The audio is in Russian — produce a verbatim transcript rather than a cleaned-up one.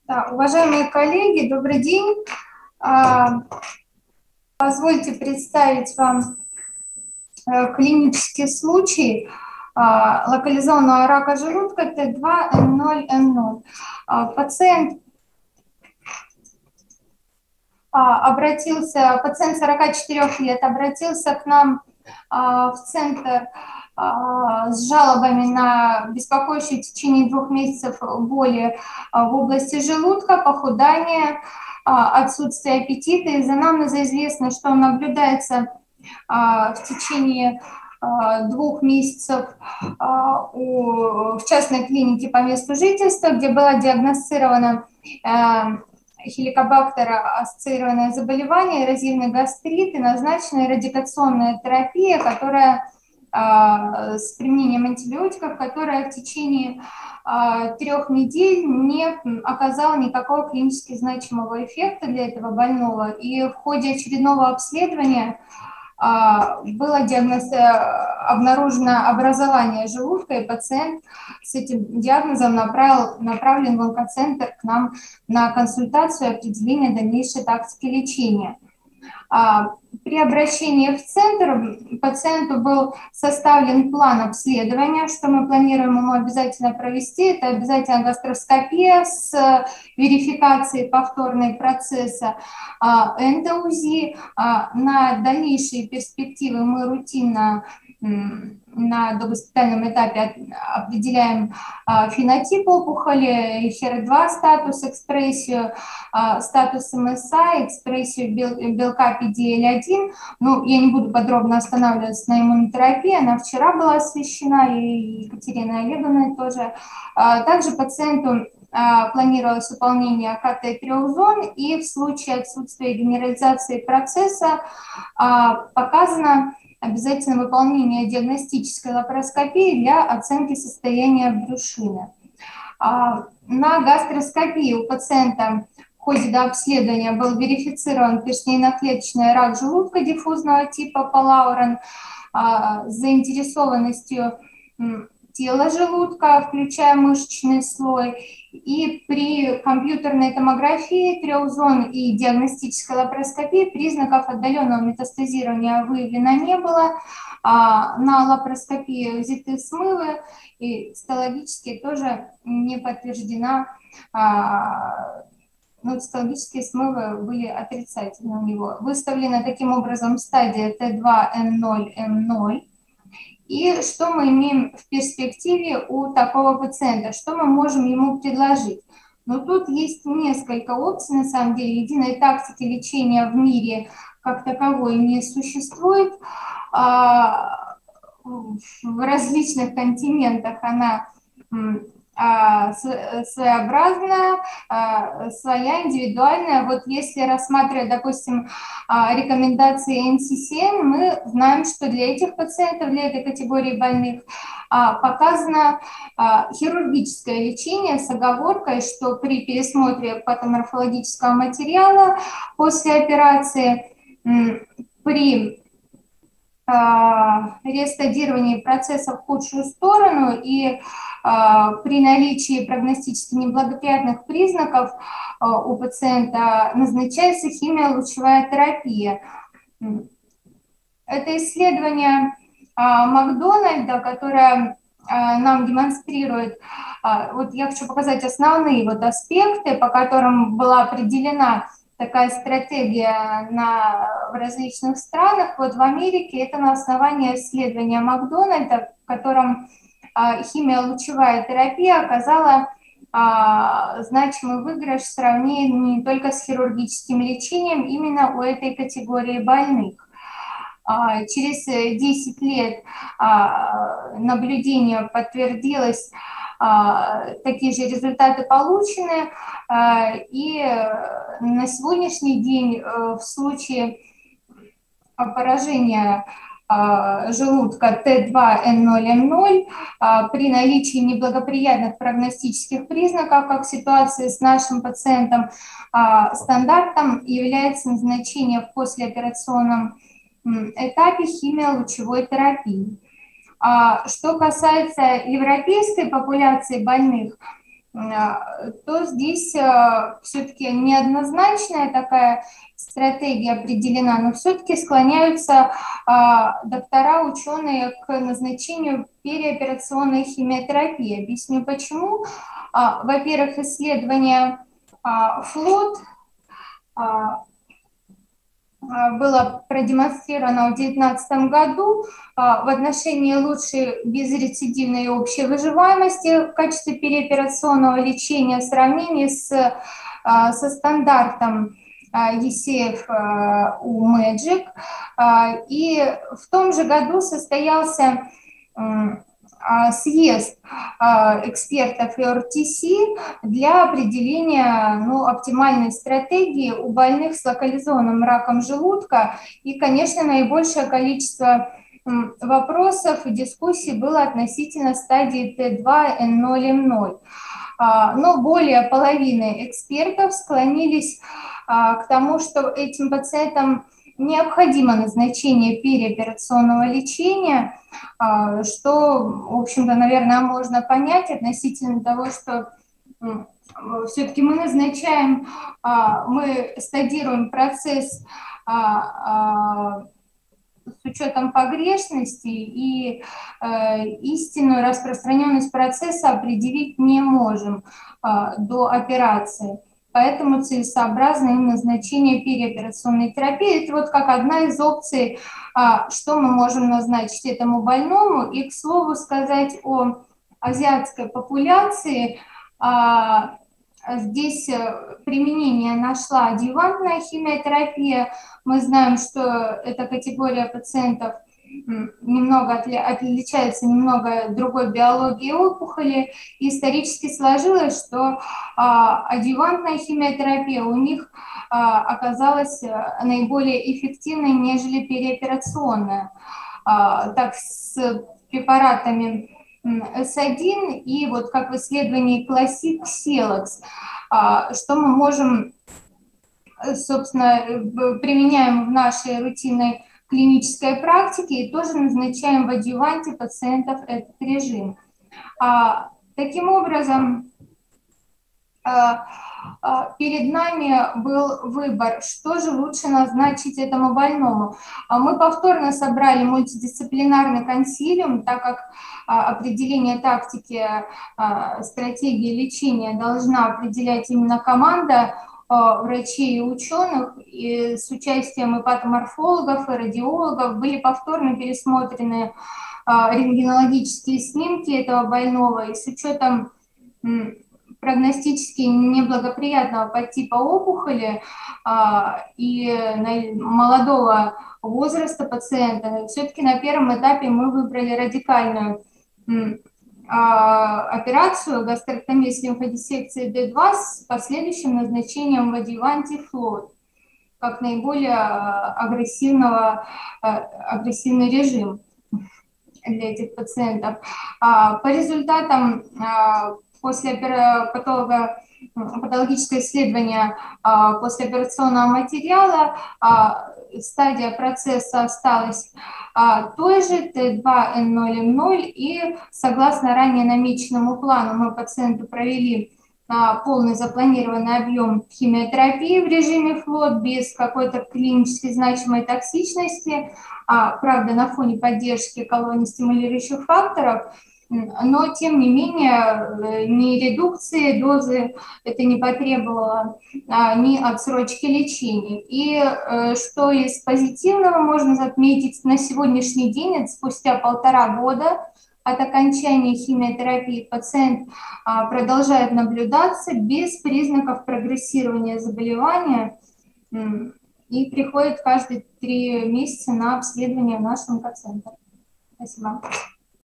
Да, уважаемые коллеги, добрый день. Позвольте представить вам клинический случай локализованного рака желудка Т два Н ноль Н ноль. Пациент обратился, пациент сорока четырёх лет обратился к нам в центр с жалобами на беспокоящие в течение двух месяцев боли в области желудка, похудание, отсутствие аппетита. Из анамнеза известно, что он наблюдается в течение двух месяцев в частной клинике по месту жительства, где была диагностирована хеликобактер ассоциированное заболевание, эрозивный гастрит и назначена радикационная терапия, которая с применением антибиотиков, которая в течение трех недель не оказала никакого клинически значимого эффекта для этого больного. И в ходе очередного обследования было диагноз... обнаружено образование желудка, и пациент с этим диагнозом направил, направлен в онкоцентр к нам на консультацию и определение дальнейшей тактики лечения. При обращении в центр пациенту был составлен план обследования, что мы планируем ему обязательно провести. Это обязательно гастроскопия с верификацией повторной процесса, эндоузи. На дальнейшие перспективы мы рутинно на догоспитальном этапе определяем фенотип опухоли, эйч эр два статус, экспрессию, статус эм эс а, экспрессию белка пи ди эл один. Ну, я не буду подробно останавливаться на иммунотерапии, она вчера была освещена, и Екатерина Олеговна тоже. Также пациенту планировалось выполнение ка тэ трех зон, и в случае отсутствия генерализации процесса показано обязательно выполнение диагностической лапароскопии для оценки состояния брюшины. На гастроскопии у пациента в ходе дообследования был верифицирован печенейно-клеточный рак желудка диффузного типа Палаурен с заинтересованностью тела желудка, включая мышечный слой. И при компьютерной томографии трех зон и диагностической лапароскопии признаков отдаленного метастазирования выявлено не было. На лапароскопии взяты смывы, и цитологически тоже не подтверждена, ну, цитологические смывы были отрицательны у него. Выставлена таким образом стадия Т два Н ноль Н ноль. И что мы имеем в перспективе у такого пациента? Что мы можем ему предложить? Но тут есть несколько опций, на самом деле. Единой тактики лечения в мире как таковой не существует. В различных континентах она своеобразная, своя, индивидуальная. Вот если рассматривать, допустим, рекомендации эн си си эн, мы знаем, что для этих пациентов, для этой категории больных показано хирургическое лечение с оговоркой, что при пересмотре патоморфологического материала после операции, при рестадирование процесса в худшую сторону и при наличии прогностически неблагоприятных признаков у пациента назначается химиолучевая терапия. Это исследование Макдональда, которое нам демонстрирует, вот я хочу показать основные вот аспекты, по которым была определена такая стратегия на, в различных странах. Вот в Америке это на основании исследования Макдональда, в котором а, химиолучевая терапия оказала а, значимый выигрыш в сравнении не только с хирургическим лечением именно у этой категории больных. А, через десять лет а, наблюдения подтвердилось, такие же результаты получены, и на сегодняшний день в случае поражения желудка Т два Н ноль Н ноль при наличии неблагоприятных прогностических признаков, как в ситуации с нашим пациентом, стандартом является назначение в послеоперационном этапе химиолучевой терапии. Что касается европейской популяции больных, то здесь все-таки неоднозначная такая стратегия определена, но все-таки склоняются доктора, ученые к назначению переоперационной химиотерапии. Объясню почему. Во-первых, исследование флот было продемонстрировано в две тысячи девятнадцатом году в отношении лучшей безрецидивной и общей выживаемости в качестве переоперационного лечения в сравнении с, со стандартом и си эф у Magic. И в том же году состоялся съезд экспертов и эр ти си для определения ну, оптимальной стратегии у больных с локализованным раком желудка. И, конечно, наибольшее количество вопросов и дискуссий было относительно стадии тэ два эн ноль эм ноль. Но более половины экспертов склонились к тому, что этим пациентам необходимо назначение переоперационного лечения, что, в общем-то, наверное, можно понять относительно того, что все-таки мы назначаем, мы стадируем процесс с учетом погрешности, и истинную распространенность процесса определить не можем до операции. Поэтому целесообразно им назначение переоперационной терапии. Это вот как одна из опций, что мы можем назначить этому больному. И, к слову сказать о азиатской популяции, здесь применение нашла адъювантная химиотерапия. Мы знаем, что эта категория пациентов немного отличается немного другой биологией опухоли, и исторически сложилось, что а, адъювантная химиотерапия у них а, оказалась наиболее эффективной, нежели переоперационная. А, так, с препаратами эс один и вот как в исследовании Classic Селекс, а, что мы можем, собственно, применяем в нашей рутинной клинической практики и тоже назначаем в адъюванте пациентов этот режим. А, таким образом, а, а, перед нами был выбор, что же лучше назначить этому больному. А мы повторно собрали мультидисциплинарный консилиум, так как а, определение тактики а, стратегии лечения должна определять именно команда врачей и ученых, и с участием и патоморфологов, и радиологов. Были повторно пересмотрены рентгенологические снимки этого больного, и с учетом прогностически неблагоприятного подтипа опухоли и молодого возраста пациента, все-таки на первом этапе мы выбрали радикальную операцию гастроктомии с лимфодиссекцией дэ два с последующим назначением в адъюванте флот как наиболее агрессивного, агрессивный режим для этих пациентов. По результатам после патолога, патологическое исследование послеоперационного материала, стадия процесса осталась той же, тэ два эн ноль эм ноль, и согласно ранее намеченному плану мы пациенту провели полный запланированный объем химиотерапии в режиме флот без какой-то клинически значимой токсичности, правда, на фоне поддержки колоний стимулирующих факторов. Но, тем не менее, ни редукции дозы это не потребовало, ни отсрочки лечения. И что из позитивного можно отметить, на сегодняшний день, это спустя полтора года от окончания химиотерапии, пациент продолжает наблюдаться без признаков прогрессирования заболевания и приходит каждые три месяца на обследование в нашем центре. Спасибо.